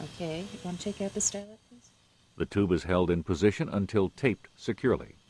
Okay, you want to take out the stylet, please? The tube is held in position until taped securely.